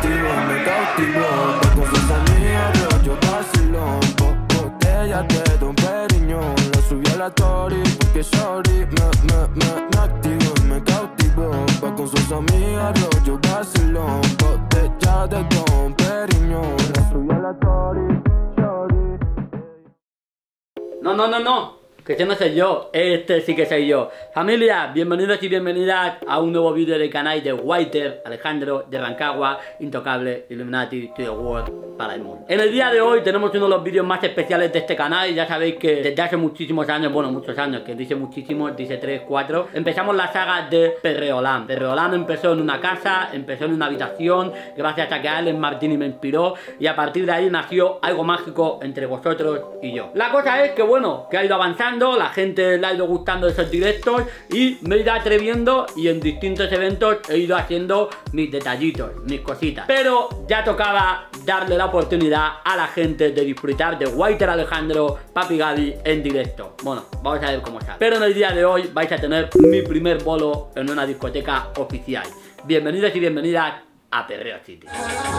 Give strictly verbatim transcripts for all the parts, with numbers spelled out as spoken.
activo, me cautivó. Con sus amigas, rollo vacilón. Botella de Don Periñón. La subí a la Tori porque sorry. Me, me, me, me activo y me cautivó. Va con sus amigas, rollo vacilón. Botella de Don Periñón. La subí a la Tori, sorry. No, no, no, no. Que este no soy yo, este sí que soy yo. Familia, bienvenidos y bienvenidas a un nuevo vídeo del canal de Waiter, Alejandro de Rancagua, Intocable, Illuminati, to the World, para el mundo. En el día de hoy tenemos uno de los vídeos más especiales de este canal. Ya sabéis que desde hace muchísimos años, bueno, muchos años, que dice muchísimos, dice tres, cuatro, empezamos la saga de Perreoland. Perreoland empezó en una casa, empezó en una habitación, gracias a que Alex Martini me inspiró, y a partir de ahí nació algo mágico entre vosotros y yo. La cosa es que, bueno, que ha ido avanzando. La gente le ha ido gustando esos directos y me he ido atreviendo y en distintos eventos he ido haciendo mis detallitos, mis cositas. Pero ya tocaba darle la oportunidad a la gente de disfrutar de Waiter Alejandro, Papi Gaby en directo. Bueno, vamos a ver cómo sale. Pero en el día de hoy vais a tener mi primer bolo en una discoteca oficial. Bienvenidos y bienvenidas a Perreo City.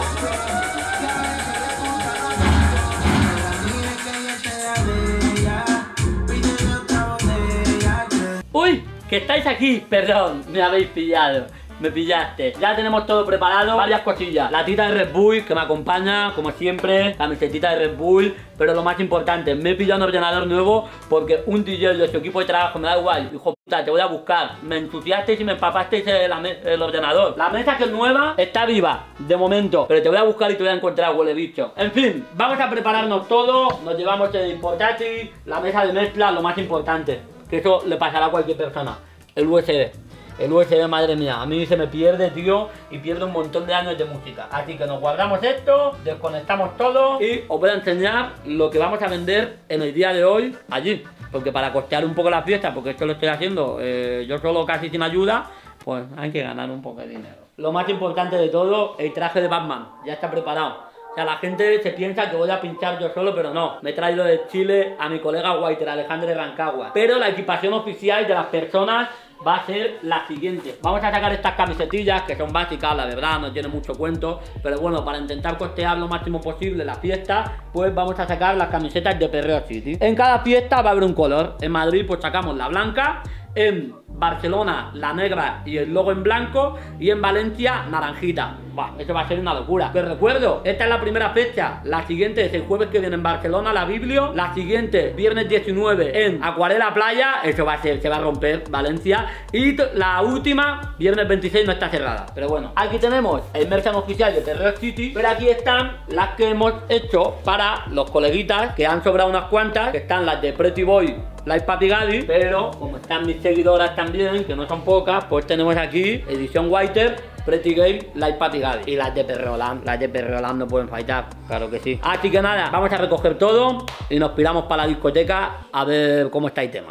¡Uy! Que estáis aquí, perdón, me habéis pillado. Me pillaste. Ya tenemos todo preparado, varias cosillas. La tita de Red Bull que me acompaña, como siempre. Camisetita de Red Bull. Pero lo más importante, me he pillado un ordenador nuevo porque un D J de su equipo de trabajo, me da igual, hijo puta, te voy a buscar. Me ensuciasteis y me empapasteis el, el ordenador. La mesa que es nueva está viva, de momento, pero te voy a buscar y te voy a encontrar, huele bicho. En fin, vamos a prepararnos todo. Nos llevamos el portátil, la mesa de mezcla, lo más importante, que eso le pasará a cualquier persona. El U S B. El U S B, madre mía, a mí se me pierde, tío, y pierdo un montón de años de música. Así que nos guardamos esto, desconectamos todo y os voy a enseñar lo que vamos a vender en el día de hoy allí. Porque para costear un poco la fiesta, porque esto lo estoy haciendo eh, yo solo, casi sin ayuda, pues hay que ganar un poco de dinero. Lo más importante de todo, el traje de Batman, ya está preparado. O sea, la gente se piensa que voy a pinchar yo solo, pero no. Me he traído de Chile a mi colega Waiter, Alejandro de Rancagua. Pero la equipación oficial de las personas va a ser la siguiente. Vamos a sacar estas camisetillas que son básicas, la verdad, no tiene mucho cuento. Pero bueno, para intentar costear lo máximo posible la fiesta, pues vamos a sacar las camisetas de Perreo City. En cada fiesta va a haber un color. En Madrid pues sacamos la blanca. En Barcelona la negra y el logo en blanco. Y en Valencia naranjita. Buah, eso va a ser una locura. Pero recuerdo, esta es la primera fecha. La siguiente es el jueves que viene en Barcelona, la Biblio. La siguiente, viernes diecinueve en Acuarela Playa. Eso va a ser, se va a romper Valencia. Y la última, viernes veintiséis, no está cerrada. Pero bueno, aquí tenemos el merchan oficial de Perreo City. Pero aquí están las que hemos hecho para los coleguitas, que han sobrado unas cuantas. Que están las de Pretty Boy, Like Papi Gaby, pero como están mis seguidoras también, que no son pocas, pues tenemos aquí edición Waiter, Pretty Game, Like Papi Gaby. Y las de Perreoland, las de Perreoland no pueden faltar, claro que sí. Así que nada, vamos a recoger todo y nos piramos para la discoteca a ver cómo está el tema.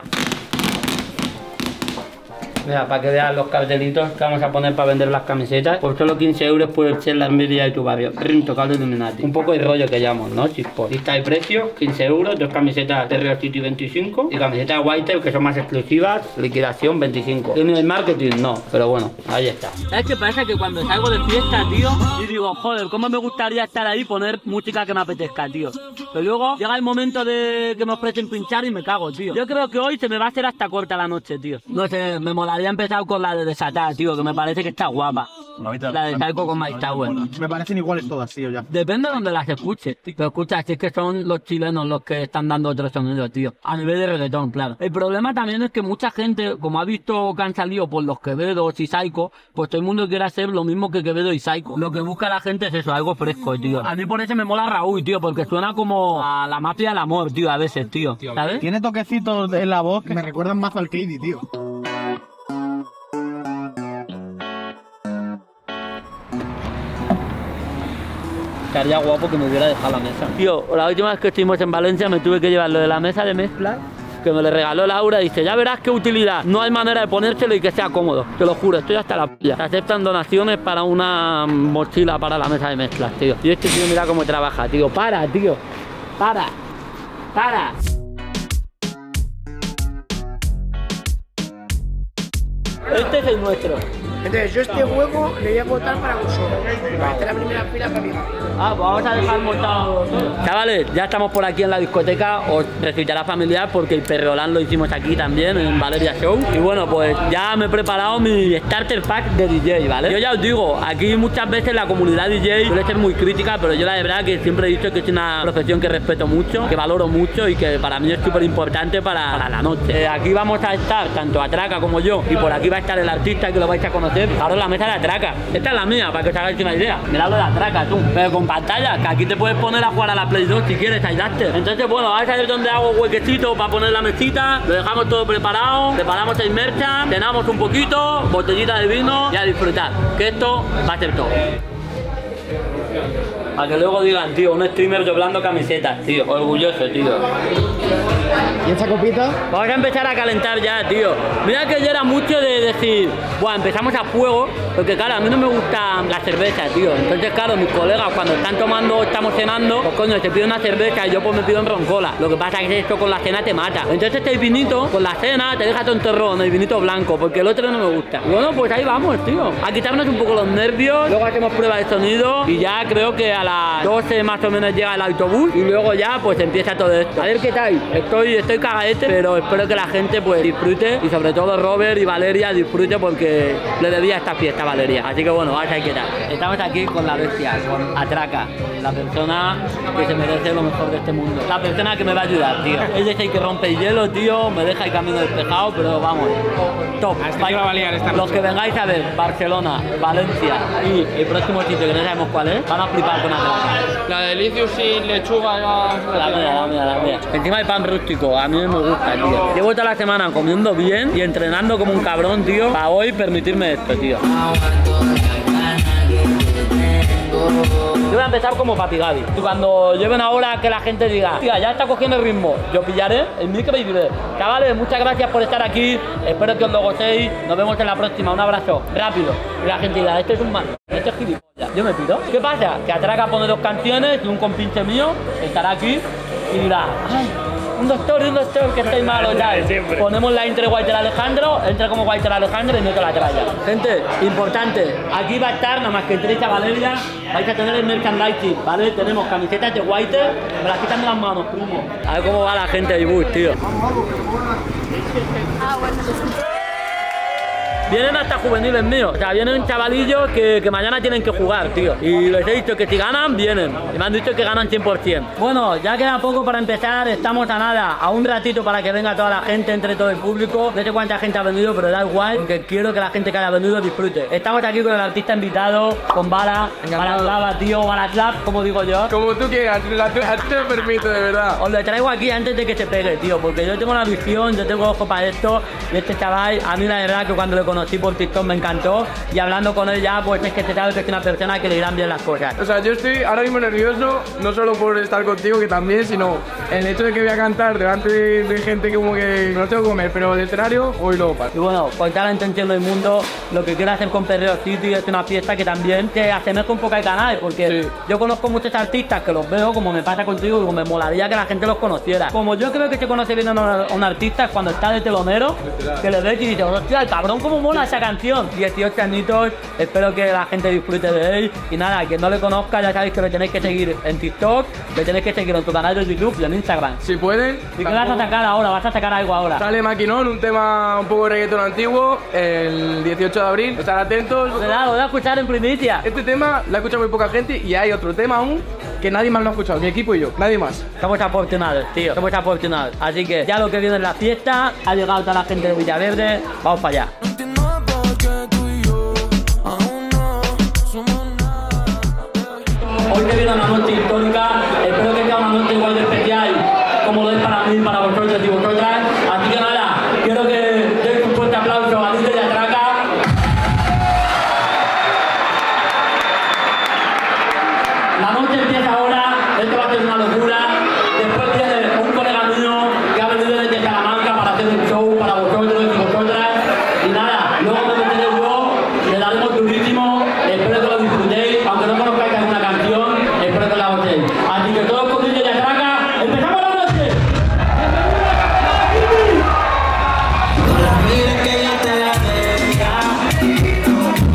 Mira, para que veas los cartelitos que vamos a poner para vender las camisetas. Por solo quince euros puedes ser la envidia de tu barrio. Intocable Illuminati. Un poco de rollo que llamo, ¿no? Chispos. Lista de precios, quince euros. Dos camisetas de Real City veinticinco. Y camisetas de Waiter que son más exclusivas. Liquidación veinticinco. ¿Tiene el marketing? No, pero bueno, ahí está. ¿Sabes qué pasa? Que cuando salgo de fiesta, tío, y digo, joder, cómo me gustaría estar ahí y poner música que me apetezca, tío. Pero luego llega el momento de que me ofrecen pinchar y me cago, tío. Yo creo que hoy se me va a hacer hasta corta la noche, tío. No sé, me mola. Había empezado con la de Desatar, tío, que me parece que está guapa. No, la de Psycho con Mike Tower. Me parecen iguales todas, tío, ya. Depende de donde las escuches. Pero escucha, si es que son los chilenos los que están dando otro sonido, tío. A nivel de reggaetón, claro. El problema también es que mucha gente, como ha visto que han salido por los Quevedos y Psycho, pues todo el mundo quiere hacer lo mismo que Quevedo y Psycho. Lo que busca la gente es eso, algo fresco, tío. A mí por eso me mola Raúl, tío, porque suena como a la mafia del amor, tío, a veces, tío. ¿Sabes? Tiene toquecitos en la voz que me recuerdan más al Katy, tío. Estaría guapo que me hubiera dejado la mesa. Tío, la última vez que estuvimos en Valencia me tuve que llevar lo de la mesa de mezcla, que me le regaló Laura. Dice, ya verás qué utilidad. No hay manera de ponérselo y que sea cómodo. Te lo juro, estoy hasta la polla. Se aceptan donaciones para una mochila para la mesa de mezclas, tío. Y este tío mira cómo trabaja, tío. Para, tío. Para. Para. Este es el nuestro. Entonces yo este juego le voy a votar para vosotros. Esta es la primera fila para mí. Ah, pues vamos a dejar montado. Chavales, ya estamos por aquí en la discoteca. Os resultará familiar porque el perrolán lo hicimos aquí también en Valeria Show. Y bueno, pues ya me he preparado mi starter pack de D J, ¿vale? Yo ya os digo, aquí muchas veces la comunidad D J suele ser muy crítica, pero yo la verdad que siempre he dicho que es una profesión que respeto mucho, que valoro mucho y que para mí es súper importante para, para la noche. Eh, aquí vamos a estar tanto Atraca como yo y por aquí va a estar el artista que lo vais a conocer. Ahora la mesa de Atraca. Esta es la mía, para que os hagáis una idea. Mirad lo de Atraca, tú. Pero con pantalla, que aquí te puedes poner a jugar a la Play dos si quieres, Aidaster. Entonces, bueno, vais a ver dónde hago huequecito para poner la mesita. Lo dejamos todo preparado. Preparamos el merchan, cenamos un poquito, botellita de vino y a disfrutar. Que esto va a ser todo. Para que luego digan, tío, un streamer doblando camisetas, tío. Orgulloso, tío. ¿Y esta copita? Vamos a empezar a calentar ya, tío. Mira que yo era mucho de decir, bueno, empezamos a fuego, porque claro, a mí no me gusta la cerveza, tío. Entonces, claro, mis colegas cuando están tomando, estamos cenando, pues coño, se pide una cerveza y yo pues me pido un roncola. Lo que pasa es que esto con la cena te mata. Entonces este vinito, con la cena, te deja tontorrón, el vinito blanco, porque el otro no me gusta. Y bueno, pues ahí vamos, tío. A quitarnos un poco los nervios, luego hacemos prueba de sonido y ya creo que a las doce más o menos llega el autobús y luego ya pues empieza todo esto. A ver qué tal. Estoy, estoy cagadete, pero espero que la gente pues disfrute y sobre todo Robert y Valeria disfrute porque le debía esta fiesta a Valeria. Así que bueno, vamos a ver qué tal. Estamos aquí con la bestia, con Atraca, la persona que se merece lo mejor de este mundo. La persona que me va a ayudar, tío. Él es el que rompe el hielo, tío, me deja el camino despejado, pero vamos, top. Hasta que va a liar esta noche. Los que vengáis a ver Barcelona, Valencia y el próximo sitio que no sabemos cuál es, van a flipar con Atraca. La de delicios sin lechuga, La mía, la mía, la mía. Encima el pan rústico, a mí me gusta, tío. Llevo toda la semana comiendo bien y entrenando como un cabrón, tío, para hoy permitirme esto, tío. Yo voy a empezar como Papi Gaby. Y cuando lleve una hora que la gente diga, tía, ya está cogiendo el ritmo, yo pillaré el micro y diré, chavales, muchas gracias por estar aquí, espero que os lo gocéis, nos vemos en la próxima, un abrazo, rápido. Y la gente dirá, este es un man, este es gilipollas. Yo me pido. ¿Qué pasa? Que Atraca pone dos canciones y un compinche mío estará aquí y dirá, ay, un doctor y un doctor que estáis malos ya. Ponemos la intro de Walter Alejandro, entra como Walter Alejandro y meto la tralla. Gente, importante, aquí va a estar, nada más que entréis a Valeria, vais a tener el merchandising, ¿vale? Tenemos camisetas de Walter, me las quitan de las manos, primo. A ver cómo va la gente de bus, tío. Vienen hasta juveniles míos, o sea, vienen chavalillos que, que mañana tienen que jugar, tío. Y les he dicho que si ganan, vienen. Y me han dicho que ganan cien por cien. Bueno, ya queda poco para empezar, estamos a nada, a un ratito para que venga toda la gente, entre todo el público. No sé cuánta gente ha venido, pero da igual, porque quiero que la gente que haya venido disfrute. Estamos aquí con el artista invitado, con Bala, Balaslava, tío, Balaslav, como digo yo. Como tú quieras, a ti te lo permito, de verdad. Os lo traigo aquí antes de que se pegue, tío, porque yo tengo la visión, yo tengo ojo para esto. Y este chaval, a mí la verdad que cuando lo conocí por TikTok me encantó y hablando con él ya pues es que se sabe que es una persona que le irán bien las cosas. O sea, yo estoy ahora mismo nervioso, no solo por estar contigo, que también, sino el hecho de que voy a cantar delante de, de gente que como que no tengo que comer, pero el escenario hoy lo paso. Y bueno, con toda la intención del mundo, lo que quiero hacer con Perreo City es una fiesta que también te asemeja un poco al canal, porque sí. Yo conozco muchos artistas que los veo, como me pasa contigo, y me molaría que la gente los conociera. Como yo creo que se conoce bien a un, a un artista es cuando está de telonero, que le ves y dices, hostia, el cabrón, cómo mola esa canción. dieciocho añitos, espero que la gente disfrute de él. Y nada, quien no le conozca, ya sabéis que lo tenéis que seguir en TikTok, lo tenéis que seguir en tu canal de YouTube y en Instagram. Si pueden. ¿Y qué vas a sacar ahora? ¿Vas a sacar algo ahora? Sale Maquinón, un tema un poco de reggaetón antiguo, el dieciocho de abril. Estar atentos. ¿Verdad? Lo voy a escuchar en primicia. Este tema lo ha escuchado muy poca gente y hay otro tema aún que nadie más lo ha escuchado, mi equipo y yo, nadie más. Somos afortunados, tío, somos afortunados. Así que ya lo que viene es la fiesta, ha llegado toda la gente de Villaverde, vamos para allá. Hoy que viene una noche histórica, espero que sea una noche igual de especial como lo es para mí, para vosotros y vosotras. Así que nada, quiero que deis un fuerte aplauso a Luis de Atraca. La noche empieza ahora, esto va a ser una locura. Después viene un colega mío que ha venido desde Salamanca para hacer un show para vosotros y vosotras. Y nada, luego me meteré yo, le daremos durísimo, espero que lo disfrutéis, aunque no conozcáis alguna canción, espero que la gocéis. Así que todos con Luis de Atraca, ¡empezamos la noche! Con la vida que yo te la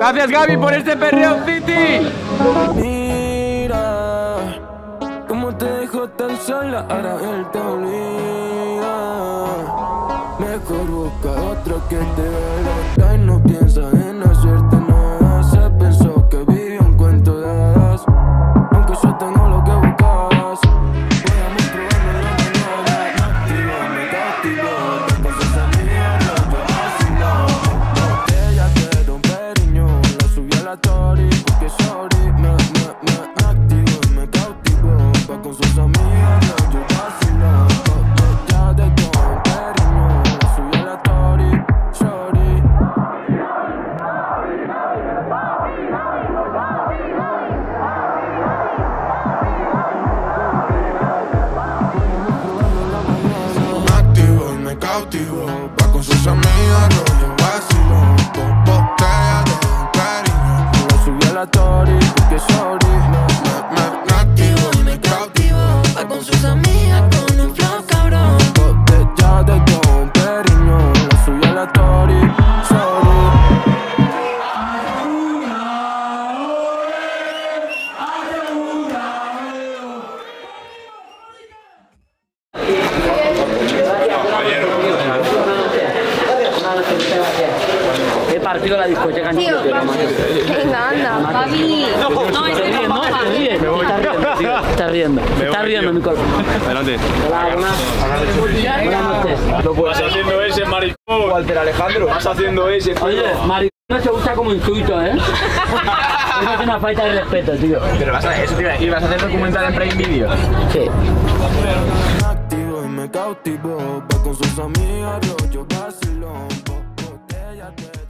Gracias, Gaby, por este perreo City. Mira cómo te dejó tan sola, ahora él te obliga. Mejor busca otro que te haga y no piensa en hacerte nada. Se pensó que vivía un cuento de hadas, aunque yo tengo lo que buscas. Voy a me probando la mañana, me activo, me cautivo. Con sus amigas yo vacilo. Botella que Don Periñón, la subí a la Tori porque sorry. Me, me, me activo y me cautivo. Pa' con sus amigas yo vacilo. Botella de Don Periñón, la subí a la Tori, sorry. Me activo y me cautivo, va con sus amigas, rollo vacilón. Dos botellas de Don Periñón, la subí a la Tori porque sorry. Me, me, me activo y me cautivo, va con sus amigas con un flow cabrón. Botellas de Don Periñón, la subí a la Tori, sorry. He partido la discoteca en Tío, venga, anda, papi. No, es que no no, pasa. te ríes, te riendo, tío. Estás riendo, estás riendo, mi cuerpo. Adelante. Hola, buenas, buenas noches. No puedes. Vas haciendo ese, maricón. Walter Alejandro. Vas haciendo ese. Oye, maricón no se usa como insulto, ¿eh? Es una falta de respeto, tío. Pero vas a eso, tío. ¿Y vas a hacer documental en Prime Video? Sí. Me activo y me cautivo, va con sus amigas, rollo vacilón. Botella de